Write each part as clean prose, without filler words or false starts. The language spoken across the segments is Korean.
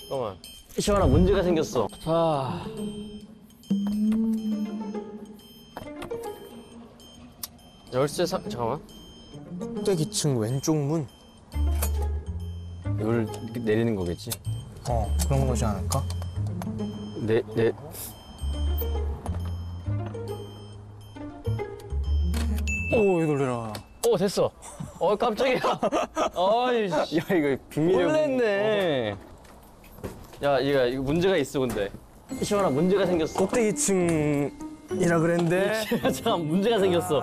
잠깐만. 시원아, 문제가 생겼어. 자. 잠깐만. 꼭대기층 왼쪽 문? 이걸 이렇게 내리는 거겠지? 그런 거지 않을까? 오, 이거 놀래라. 됐어. 깜짝이야. 아이, 야, 이거 비밀의 놀랬네. 야, 이거 문제가 있어, 근데. 시원아, 문제가 생겼어. 꼭대기층이라 그랬는데. 잠깐, 문제가 생겼어.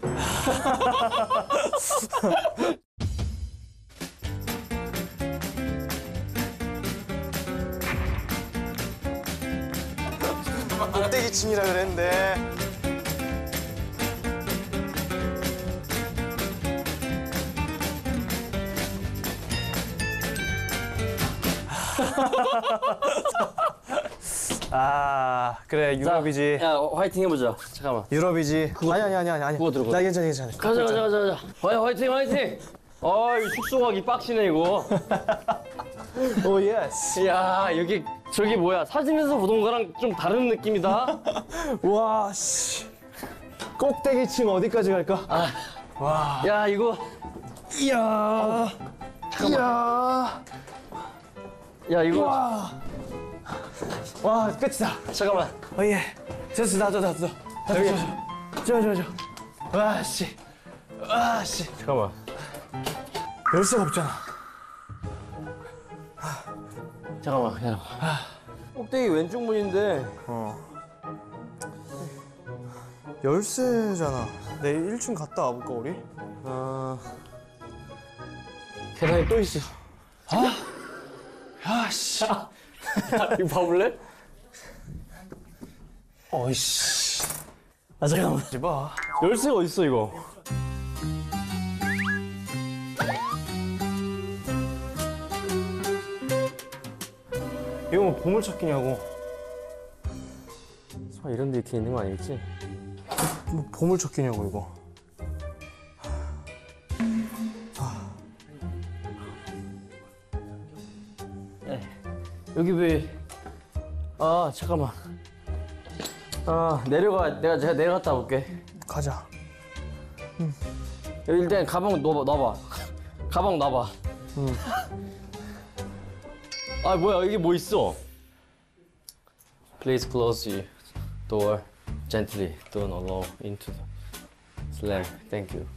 꼭대기층이라 그랬는데. 그래, 유럽이지. 야, 화이팅 해보자. 잠깐만. 유럽이지. 아니. 그거 들어. 나 괜찮아. 가자. 화이팅. 어이, 숙소가기 빡치네, 이거. 오, 예스. 야, 저기 뭐야. 사진에서 보던 거랑 좀 다른 느낌이다. 와, 씨. 꼭대기층 어디까지 갈까? 와. 야, 이거. 이야. 이야. 야, 이거. 와, 끝이다. 잠깐만. 예. 됐어, 나도. 여기. 저. 와, 씨. 잠깐만. 열쇠가 없잖아. 잠깐만, 기다려봐. 꼭대기 왼쪽 문인데. 열쇠잖아. 내 1층 갔다 와볼까, 우리? 계단에 또 있어. 야, 씨. 이거 봐볼래? 어이씨. 잠깐만. 하지 마. 열쇠가 어딨어, 이거? 이거 뭐 보물찾기냐고. 설마 이런 데 이렇게 있는 거 아니겠지? 뭐 보물찾기냐고, 이거. 여기 왜? 잠깐만. 제가 내려갔다 올게. 가자. 여기 일단 가방 놔봐. 가방 놔봐. 뭐야, 여기 뭐 있어? Please close the door gently. Don't allow into the slam. Thank you.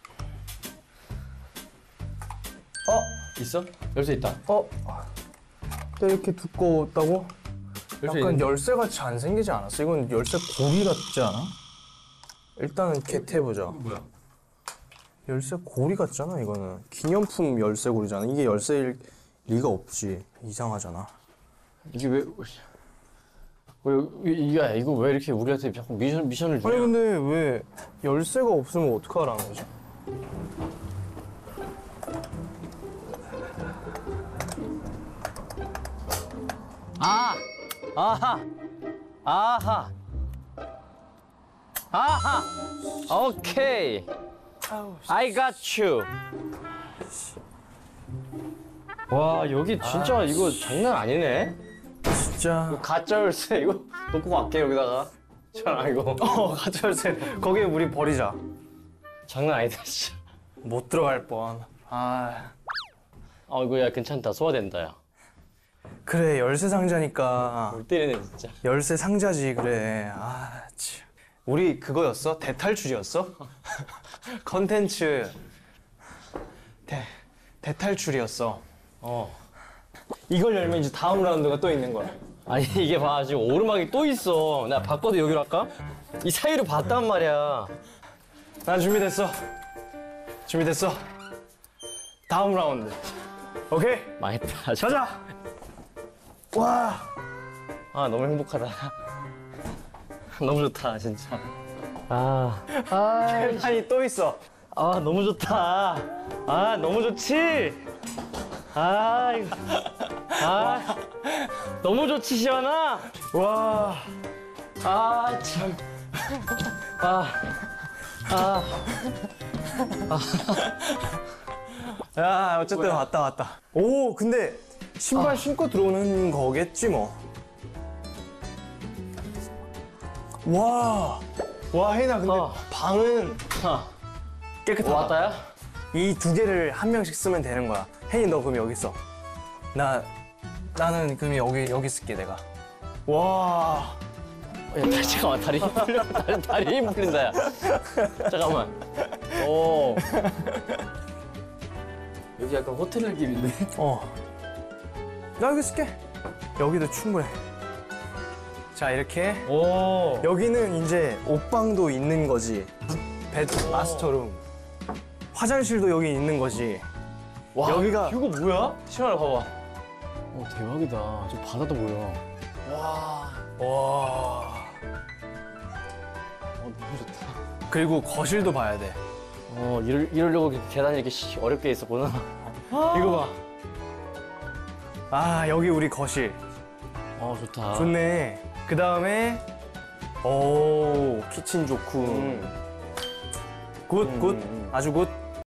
있어? 열쇠 있다. 근데 이렇게 두꺼웠다고? 열쇠 약간 있는데? 열쇠같이 안 생기지 않았어? 이건 열쇠 고리 같지 않아? 일단은 겟해보자. 뭐야? 열쇠 고리 같잖아, 이거는. 기념품 열쇠 고리잖아. 이게 열쇠일 리가 없지. 이상하잖아. 이게 이거 왜 이렇게 우리한테 자꾸 미션을 주냐? 아니, 근데 왜 열쇠가 없으면 어떡하라는 거지? 아하. 오케이. I got you. 와, 여기 진짜 이거 장난 아니네. 진짜. 가짜 열쇠 이거 놓고 갈게, 여기다가. 자, 이거. 가짜 열쇠. 거기에 우리 버리자. 장난 아니다, 진짜. 못 들어갈 뻔. 이거 야 괜찮다. 소화된다, 야. 그래, 열쇠 상자니까. 못 때리네, 진짜. 열쇠 상자지, 그래. 참. 우리 그거였어? 대탈출이었어? 컨텐츠 대탈출이었어. 이걸 열면 이제 다음 라운드가 또 있는 거야. 아니, 이게 봐. 지금 오르막이 또 있어. 내가 바꿔도 여기로 할까? 이 사이로 봤단 말이야. 난 준비됐어. 다음 라운드. 오케이? 망했다. 가자. 와. 너무 행복하다. 너무 좋다, 진짜. 계단이 또 있어. 너무 좋다. 너무 좋지? 이거. 너무 좋지, 시원아? 와. 참. 야, 어쨌든 왔다. 오, 근데 신발 신고 들어오는 거겠지 뭐. 와, 와 혜인아 근데 방은 깨끗하다. 왔다야? 이 두 개를 한 명씩 쓰면 되는 거야. 혜인 너 그럼 여기 있어. 나는 그럼 여기 쓸게 내가. 와, 야, 잠깐만 다리 힘 풀려. 다리 힘 풀린다 야. 잠깐만. 오. 여기 약간 호텔 느낌인데? 나 여기 쓸게. 여기도 충분해. 자 이렇게 오. 여기는 이제 옷방도 있는 거지. 마스터룸. 화장실도 여기 있는 거지. 와, 여기가- 뷰가 뭐야? 시원해 봐봐. 대박이다. 저 바다도 보여. 와. 너무 좋다. 그리고 거실도 봐야 돼. 이러려고 계단이 이렇게 어렵게 있었구나. 이거 봐. 아 여기 우리 거실. 좋다. 좋네. 그 다음에 오 키친 좋고. 굿 굿. 아주 굿.